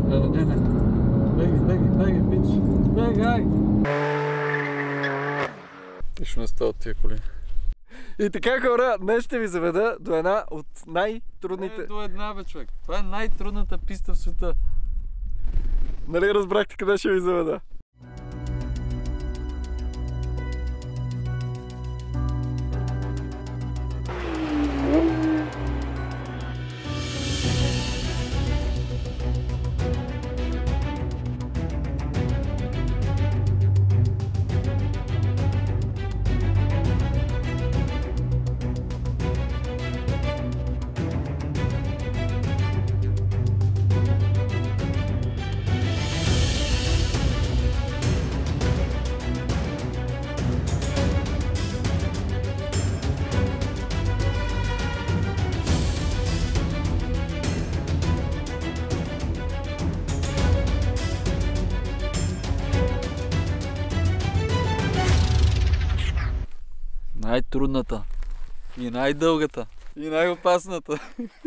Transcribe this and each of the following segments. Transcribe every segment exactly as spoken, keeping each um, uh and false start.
Не, не, не. Бегай, бегай, бегай, пич. Бегай! Нищо не става от тия коли. И така, хора, днес ще ви заведа до една от най-трудните... Не до една, бе, човек. Това е най-трудната писта в света. Нали разбрахте къде ще ви заведа? Най-трудната. И най-дългата. И най-опасната.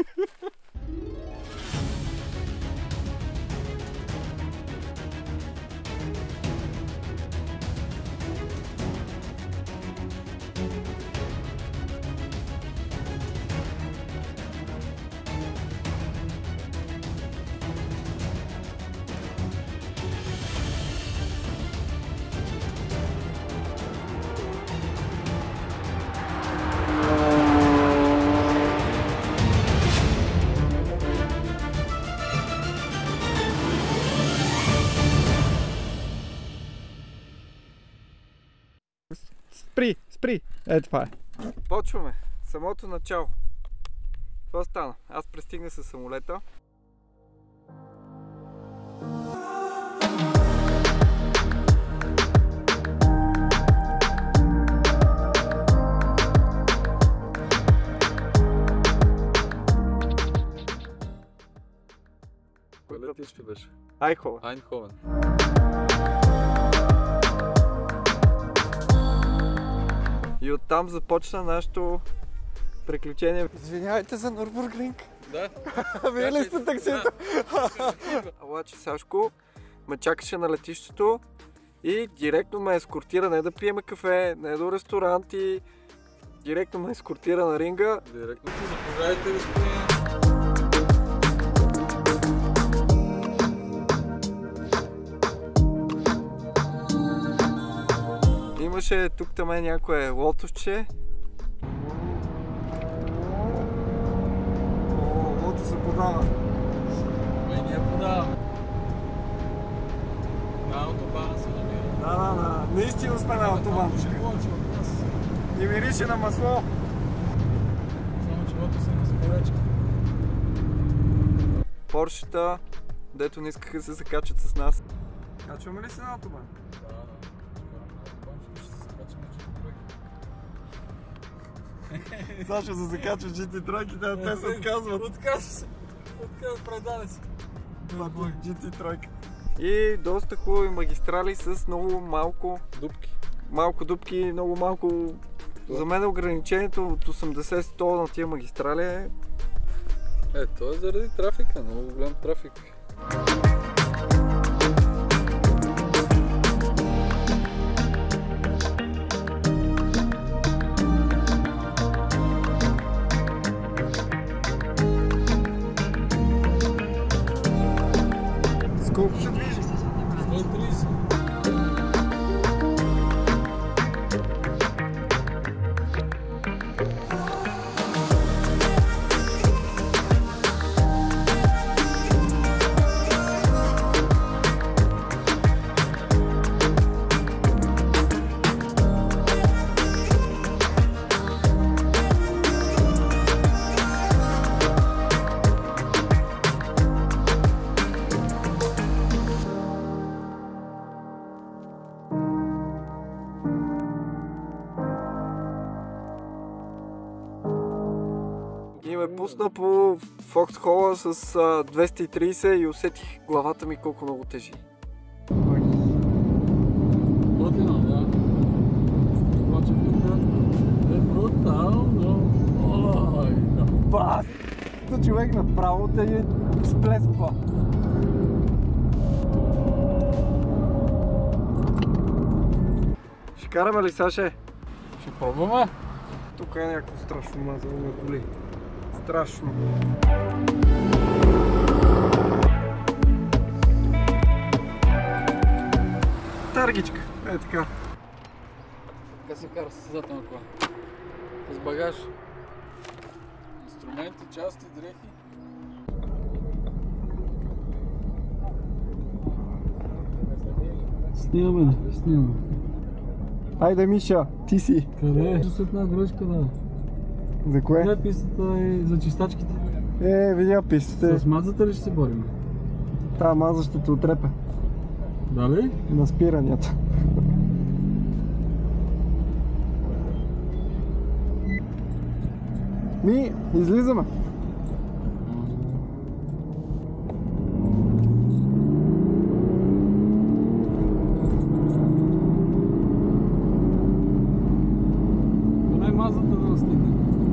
Спри, спри! Е, това е. Почваме. Самото начало. Какво стана? Аз пристигнах със самолета. Кое летище беше? Айховен. Айнховен. И оттам започна нашето приключение. Извинявайте за Нюрбургринг. Да. Вие ли сте таксито? Обаче Сашко ме чакаше на летището и директно ме ескортира не да пиеме кафе, не до ресторанти. Директно ме ескортира на ринга. Директно заповядайте, господин. Имаше тук там някое лотосче. О, лото се подава. Ой, ние подаваме. На автобана се намира. Да, да, да. Наистина сме на автобан. И мирише на масло. Само че лото се не споречка. Поршета, дето не искаха да се закачат с нас. Качваме ли се на автобан? Да, да. Сашо за закачва джи ти тройките, а те се отказват. Отказва се. Отказва, предаде се. джи ти тройка. И доста хубави магистрали с много малко дупки. Малко дупки, много малко. За мен ограничението от осемдесет сто на тия магистрали е... Е, то е заради трафика, много голям трафик. Колко се движи? сто и трийсет. И ме пусна по Фоксхола с а, двеста и трийсет и усетих главата ми колко много тежи. Готино, да. Обаче тук е брутално. Ой, да. Бас! То човек направо те ни сплесква. Ще караме ли, Саше? Ще пробваме. Тук е някакво страшно мазало на коли. Страшно. Таргичка, е така. Така се кара състезателна кола. С багаж. Инструменти, части, дрехи. Снимаме, снимаме. Айде, Миша, ти си. Къде? С една грешка, да. За кое? Къде е пистата и за чистачките? Е, видя пистите. С мазата ли ще се борим? Та маза ще те отрепе. Дали? На спиранията. Ми, излизаме. Поне мазата да настигне.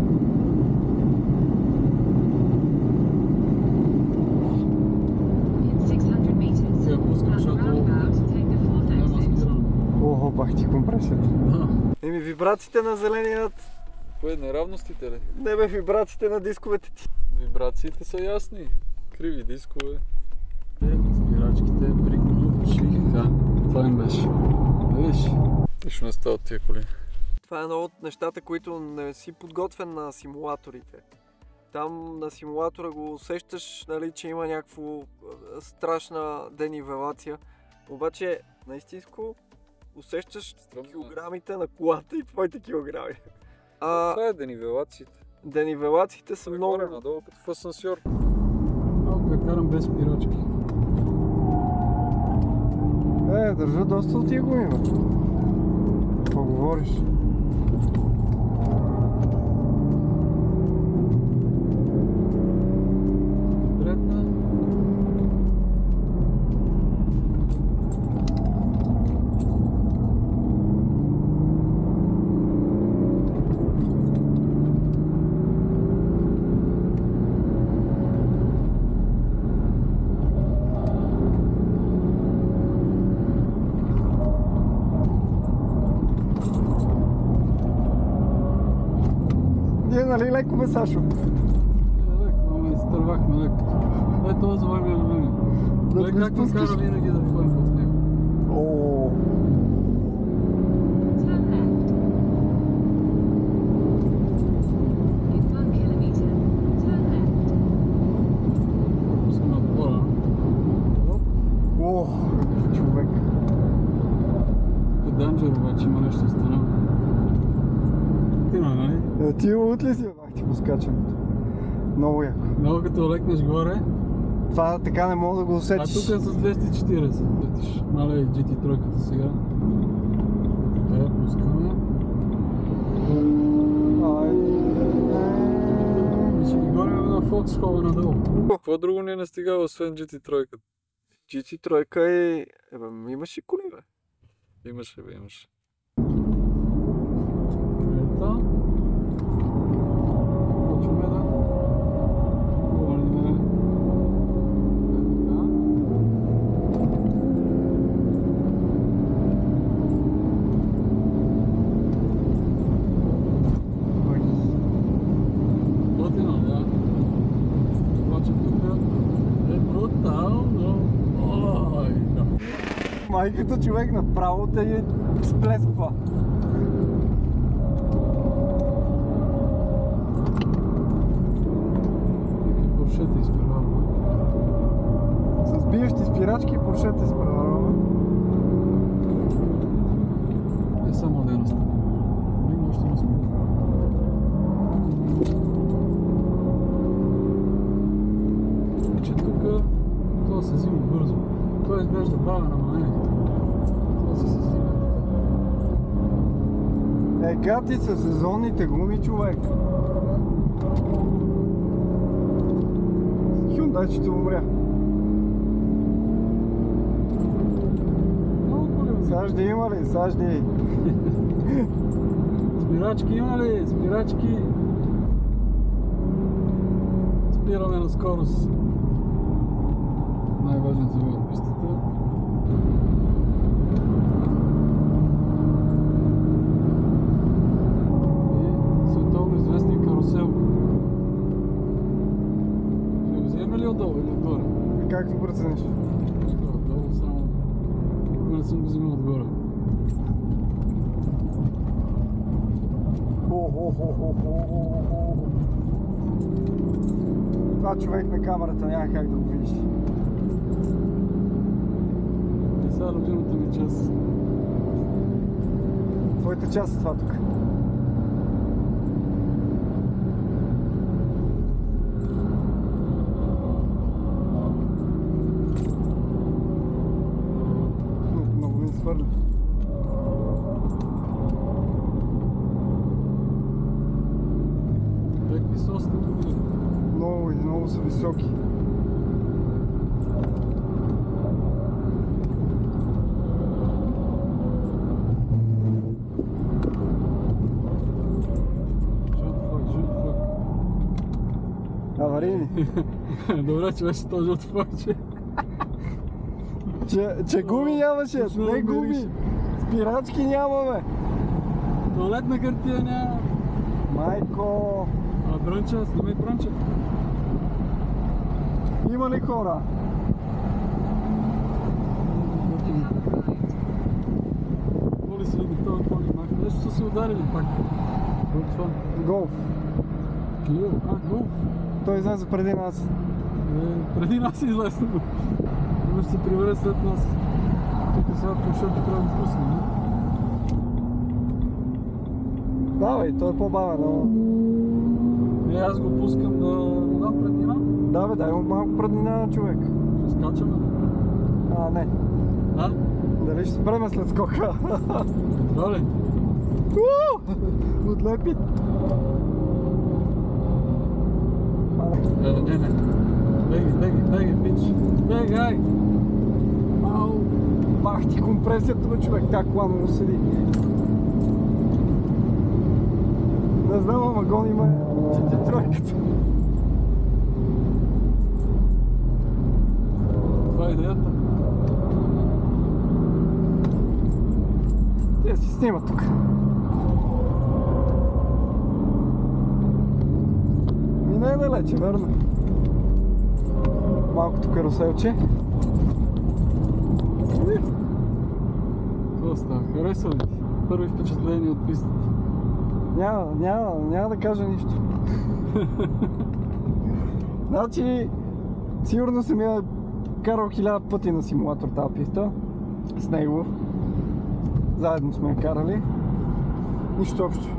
Сега пускам, защото няма спиране. Охо, бах ти компресията. Да. Еми, вибрациите на зеленият... Кое, неравностите ли? Не бе, вибрациите на дисковете ти. Вибрациите са ясни. Криви дискове. Спирачките приключиха. Това им беше. Виж. Нищо не става от тия коли. Това е едно от нещата, които не си подготвен на симулаторите. Там на симулатора го усещаш, нали, че има някаква страшна денивелация. Обаче, наистинско, усещаш Стръмно. килограмите на колата и твоите килограми. А Това е денивелациите. денивелациите са много... Горе надолу като в асансьор. Малко я карам без спирачки. Е, държа доста от тия гуми, бе. Какво говориш? Трета. Ние, нали, леко бе, Сашо? Леко, ама изтървахме леко. Е, това за мен е любими. Да Той го както спускаш? кара винаги да ходим в него. О, Пускаме отбора. о, човек. Тук е данджер, обаче има нещо странно. Ти ма, нали? Е, ти лут ли си? Ах, ти го скачам. Много яко. Много като лекнеш горе, Това така не мога да го а усетиш. тук е с двеста и четиридесет. Видиш, мале джи ти три сега. Така, пускаме. Ай, И ще ги гоним на Foxhole надолу. Какво друго ни е настигава, освен джи ти три? джи ти три и... Ебе, имаш и коли, бе. Имаше, бе, имаше. Трета. Почваме да гоним. Ой. Готино, да. Обаче тук е брутално. Ой, да. Майката човек направо те е сплесква. Поршете изпреварва. С биещи спирачки поршете изпреварва. Е само да е настъпи. Има още на смут. Че тук това се взима бързо. Това изглежда бавен, ама не. Това се се взима така. Е, гати са сезонните гуми, човек. Хюндай ще умря. Много коли. Сажди има ли? Сажди. Спирачки има ли? Спирачки. Спираме на скорост. Най-важният завой от пистата. какво прецениш? Долу само... Не съм го взимал отгоре. Това човек на камерата няма как да го видиш. И сега любимата ми част. Твоята част е това тук. Много ми свърли. Какви са остите тук? Много и много са високи. Аварийни. Добре, че беше този жълт флаг, че... Че, че гуми нямаше, Точно не гуми. мирише. Спирачки нямаме. Туалетна хартия няма. Майко, А брънча, снимай брънча. има ли хора? Какво ли си види това, какво ли маха? Нещо са се ударили пак. Какво е това? Голф. Клио? А, голф. Той излезе преди нас. Е, преди нас е излезнало. Но ще се прибере след нас. Тук сега пушето трябва да пусне, не? Давай, той е по-бавен, но... Е, аз го пускам да му дам преднина. Да бе, дай му малко преднина на човек. Ще скачаме. А, не. А? Дали ще спреме след скока? Едва ли? Отлепи. Е, не, не. Бегай, бегай, бегай, пич. Бегай! Ау! Бах ти компресията, бе, човек, как кола му седи. Не знам, ама гони ме четири тройката. Това е идеята. Те си снимат тук. И не е далече, верно. Малкото каруселче. Това става. Хареса ли ти? Първи впечатления от пистата. Няма, няма, няма да кажа нищо. Значи, сигурно съм я карал хиляда пъти на симулатор тази писта. С него. Заедно сме я карали. Нищо общо.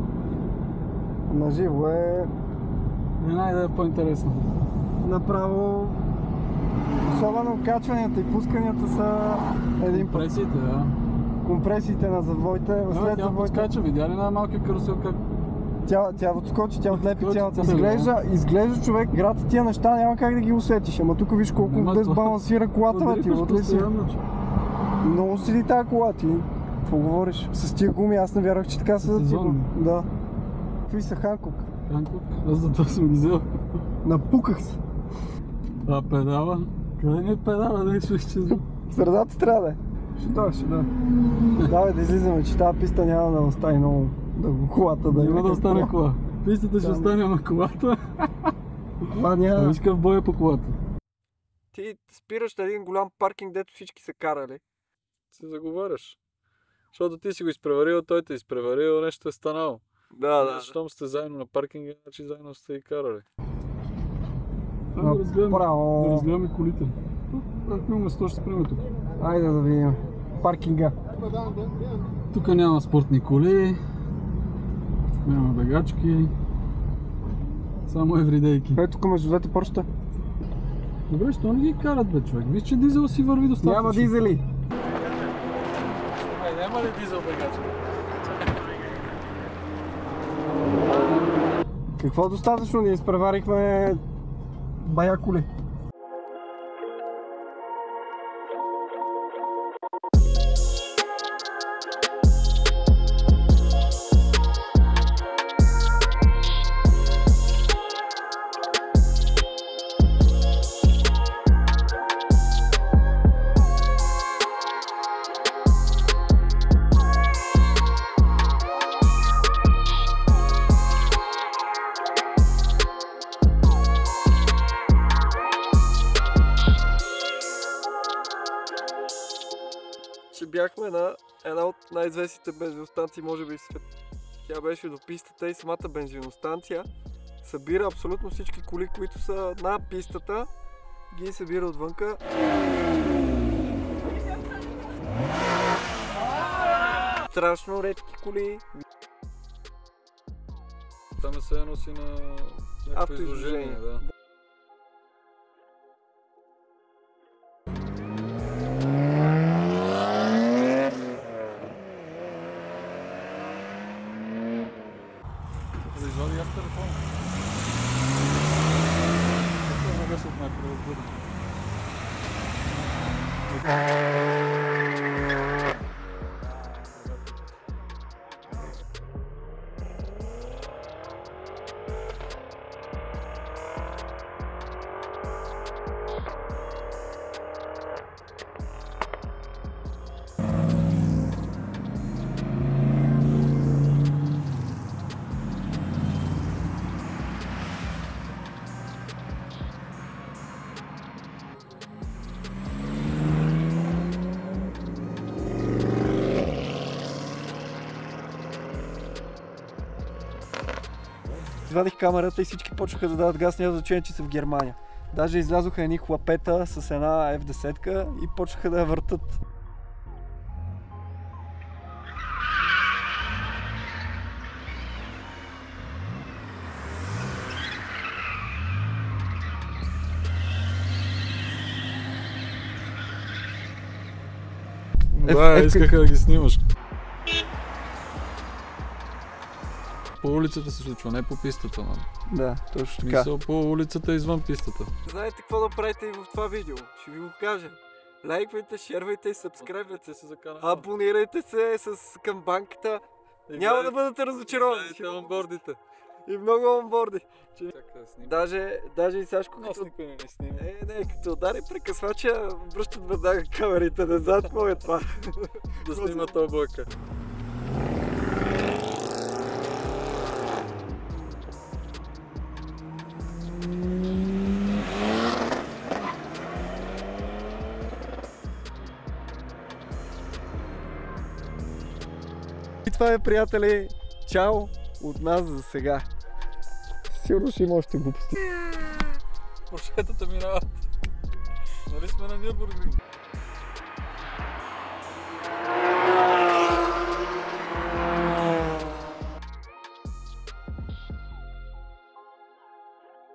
Наживо е Една идея по-интересна. направо. Особено качванията и пусканията са един път. Компресиите, да. Компресиите на завоите, Да, след тя завоите. подскача, видя ли на малкия карусел как... Тя, тя отскочи, тя отлепи Отскочи цялата. цялата, Изглежда, изглежда човек, град тия неща няма как да ги усетиш. Ама тук виж колко Нема без това. балансира колата, бе, ти Подрипаш отли си. постоянно, че. Много седи тази кола, ти. Какво говориш? С тия гуми, аз не вярвах, че така седат тия Сезонни. гуми. Да. Какви са Ханкок? Ханкок, аз за това съм ги взел. Напуках се. А педала? Къде ми е педала? Не чух, че... В средата трябва да е. Ще дойде, ще дойде. Давай да излизаме, че тази писта няма да остави много да го колата да Няма има да остане какво. кола. Пистата ще Там. остане, ама колата... Това А няма. виж какъв бой е по колата. Ти спираш на един голям паркинг, дето всички са карали. Се заговаряш. Защото ти си го изпреварил, той те изпреварил, нещо е станало. Да, Щом сте заедно на паркинга, значи заедно сте и карали. Но, Да разгледаме, право. да разгледаме колите. Ако има место, ще спрем тук. Айде да видим. Паркинга. Тук няма спортни коли, няма бегачки, само евридейки. Ето тук между двете порща. Добре, що не ги карат, бе, човек? Виж, че дизел си върви достатъчно. Няма дизели. Ай, няма ли дизел бегач? Какво достатъчно? Ние изпреварихме бая коли. че бяхме на една от най-известните бензиностанции, може би в света. Тя беше до пистата и самата бензиностанция събира абсолютно всички коли, които са на пистата, ги събира отвънка. Страшно редки коли. Там е се едно си на някакво изложение, да. Да извади аз телефон. Това не се отнася да разбудим. Извадих камерата и всички почнаха да дават газ, няма значение, че са в Германия. Даже излязоха едни хлапета с една еф десет и почнаха да я въртат. Да, искаха да ги снимаш. По улицата се случва, не по пистата, нали? Да, точно така. Мисъл по улицата извън пистата. Знаете какво да правите и в това видео? Ще ви го кажа. Лайквайте, шервайте и сабскрайбвайте се за канала. Абонирайте се с камбанката. Няма да бъдете разочаровани. Ще онбордите. И много онборди. Чакай да снимам. Даже, даже и Сашко Аз като... никой не ни снима. Не, не, като удари прекъсвача, връщат веднага камерите назад, какво е това? Да снимат облака. И това е, приятели, чао от нас за сега. Сигурно ще има още глупости. Поршетата минават. Нали сме на Нюрбургринг?